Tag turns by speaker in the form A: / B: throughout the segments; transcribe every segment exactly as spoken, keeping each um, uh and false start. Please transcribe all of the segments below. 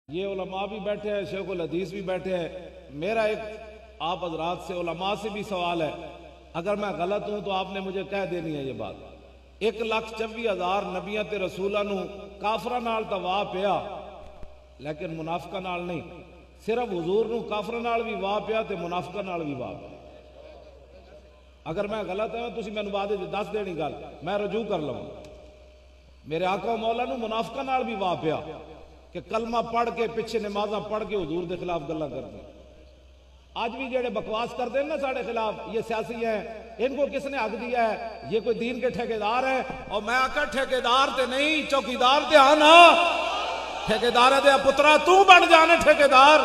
A: یہ علماء بھی بیٹھے ہیں، شیخ الحدیث بھی بیٹھے ہیں. میرا ایک آپ حضرات سے علماء سے بھی سوال ہے، اگر میں غلط ہوں تو آپ نے مجھے کہہ دینی ہے یہ بات. ایک لاکھ چوی ہزار نبیاں تے رسولاں نو کافراں نال تا واہ پیا لیکن منافقاں نال نہیں. صرف حضور نو کافراں نال بھی واہ پیا تے منافقاں نال بھی واہ پیا. اگر میں غلط ہوں تسی مینوں بعد وچ دس دینی گل، میں رجوع کر لواں. میرے آقا و مولا نو منافقاں نال بھی واہ پیا کہ کلمہ پڑھ کے پیچھے نمازاں پڑھ کے حضور دے خلاف گلاں کرتے ہیں. آج بھی جڑے بکواس کرتے ہیں نا ساڑھے خلاف، یہ سیاسی ہیں، ان کو کس نے حق دیا ہے؟ یہ کوئی دین کے ٹھیکیدار ہیں؟ اور میں آکر ٹھیکیدار تے نہیں، چوکیدار تے آنا. ٹھیکیدار دے پترا تو بن جانے ٹھیکیدار.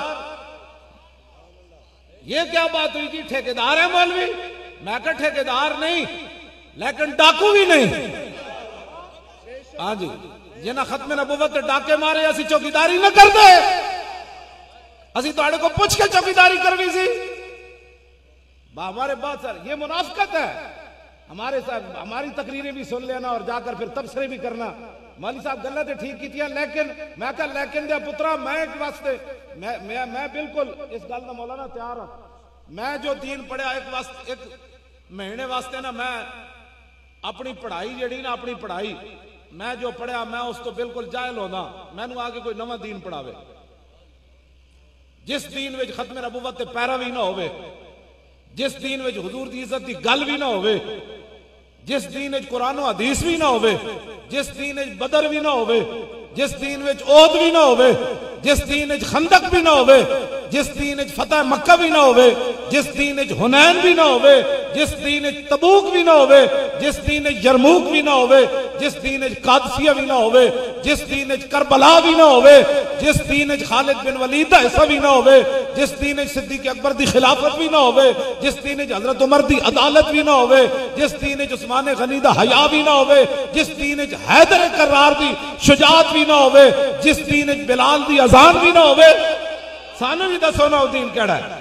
A: یہ کیا بات ہوئی جی؟ ٹھیکیدار ہے مولوی؟ میں آکر ٹھیکیدار نہیں لیکن ڈاکو بھی نہیں. ہاں جی، جنہاں ختم نبوت ڈاکے مارے اسی چوکیداری نہ کر دے، اسی تو آڑے کو پوچھ کے چوکیداری کروی سی. ہمارے بات سر یہ منافقت ہے. ہمارے ساتھ ہماری تقریریں بھی سن لینا اور جا کر پھر تبصرے بھی کرنا. مالی صاحب گلہ تے ٹھیک کی تھی لیکن میں کہا لیکن دے پترا میں ایک واسطے میں, میں, میں بالکل اس گل نہ مولانا تیار ہوں. میں جو دین پڑھیا ایک واسطے ایک مہینے واسطے نا میں اپنی پڑھائی جڑی نا اپنی پڑھائی میں جو پڑھیا میں اس تو بالکل جاہل ہونا. میں نو آگے کوئی نواں دین پڑھاوے جس دین وچ ختم نبوت تے پیروی نہ ہوئے، جس دین وچ حضور دی عزت دی گل بھی نہ ہوئے، جس دین وچ قرآن و حدیث بھی نہ ہوئے، جس دین وچ بدر بھی نہ ہوئے، جس دین وچ احد بھی نہ ہوئے، جس دین وچ خندق بھی نہ ہوئے، جس دین وچ فتح مکہ بھی نہ ہوئے، جس دین وچ حنین بھی نہ ہوئے، جس دین وچ تبوک بھی نہ ہوئے، جس دین وچ یرموک بھی نہ ہوئے، جس دین وچ قادسیہ بھی نہ ہوئے، جس دین وچ کربلا بھی نہ ہوئے، جس دین وچ خالد بن ولید دا حصہ بھی نہ ہوئے، جس دین وچ صدیق اکبر دی خلافت بھی نہ ہوئے، جس دین وچ حضرت عمر دی عدالت بھی نہ ہوئے، جس دین وچ عثمان غنی دا حیا بھی نہ ہوئے، جس دین وچ حیدر کرار دی شجاعت بھی نہ ہوئے، جس دین وچ بلال دی اذان بھی نہ ہوئے. سانو بھی دسو نا دین کیڑا ہے؟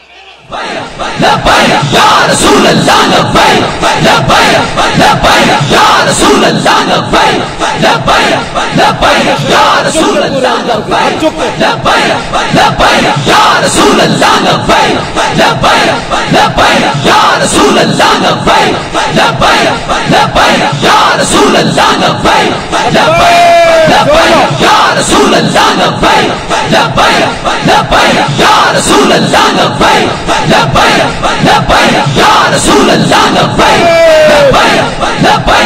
B: لبیک یا رسول اللہ لبیک لبیک لبیک یا رسول اللہ لبیک لبیک لبیک یا رسول اللہ لبیک لبیک لبیک یا رسول اللہ لبیک لبیک لبیک یا رسول اللہ لبیک لبیک لبیک یا رسول اللہ لبیک لبیک لبیک یا رسول اللہ لبیک لبیک لبیک یا رسول اللہ لبیک لبیک لبیک یا رسول اللہ لبیک لبیک لبیک